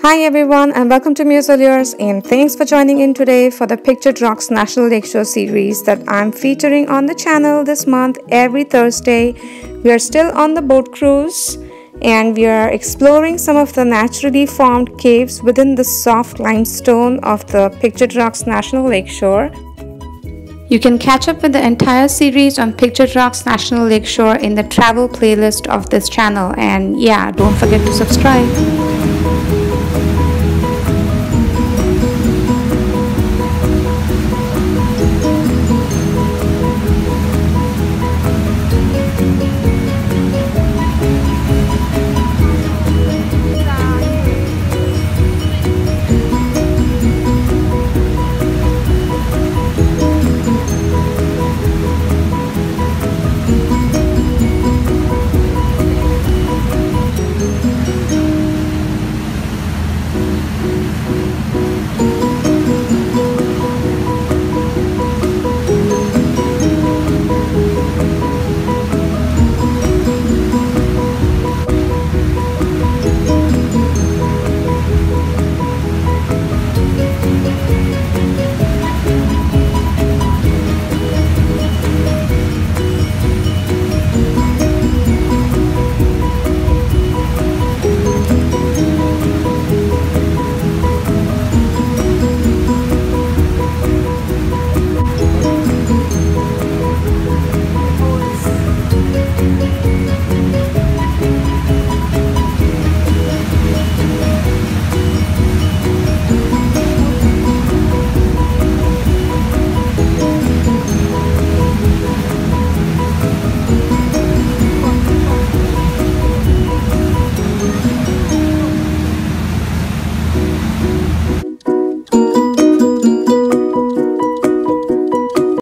Hi everyone and welcome to Musoliers, and thanks for joining in today for the Pictured Rocks National Lakeshore series that I'm featuring on the channel this month every Thursday. We are still on the boat cruise and we are exploring some of the naturally formed caves within the soft limestone of the Pictured Rocks National Lakeshore. You can catch up with the entire series on Pictured Rocks National Lakeshore in the travel playlist of this channel, and yeah, don't forget to subscribe.